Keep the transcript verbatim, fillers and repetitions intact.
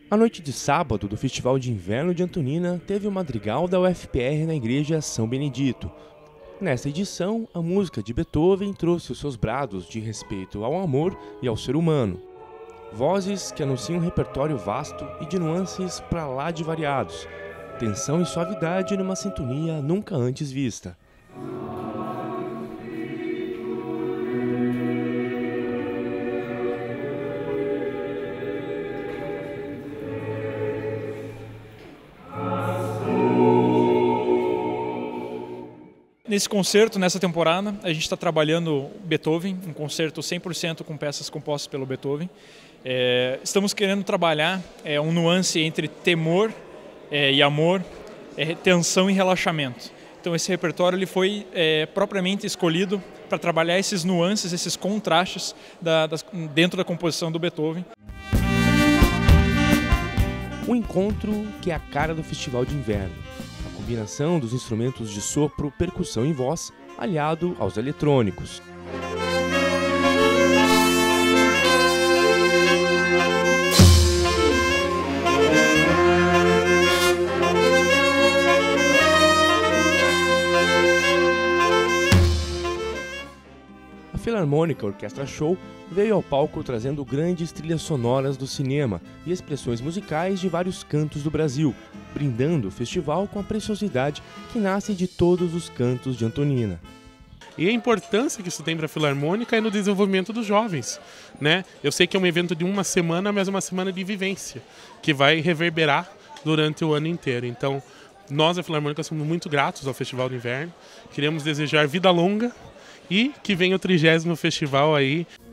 A noite de sábado do Festival de Inverno de Antonina teve o madrigal da U F P R na Igreja São Benedito. Nessa edição, a música de Beethoven trouxe os seus brados de respeito ao amor e ao ser humano. Vozes que anunciam um repertório vasto e de nuances para lá de variados. Tensão e suavidade numa sintonia nunca antes vista. Nesse concerto, nessa temporada, a gente está trabalhando Beethoven, um concerto cem por cento com peças compostas pelo Beethoven. É, estamos querendo trabalhar é, um nuance entre temor é, e amor, é, tensão e relaxamento. Então esse repertório ele foi é, propriamente escolhido para trabalhar esses nuances, esses contrastes da, das, dentro da composição do Beethoven. Um encontro que é a cara do Festival de Inverno. A combinação dos instrumentos de sopro, percussão e voz, aliado aos eletrônicos. A Filarmônica Orquestra Show veio ao palco trazendo grandes trilhas sonoras do cinema e expressões musicais de vários cantos do Brasil, brindando o festival com a preciosidade que nasce de todos os cantos de Antonina. E a importância que isso tem para a Filarmônica é no desenvolvimento dos jovens, né? Eu sei que é um evento de uma semana, mas uma semana de vivência, que vai reverberar durante o ano inteiro. Então, nós, a Filarmônica, somos muito gratos ao Festival de Inverno. Queremos desejar vida longa e que venha o trigésimo festival aí.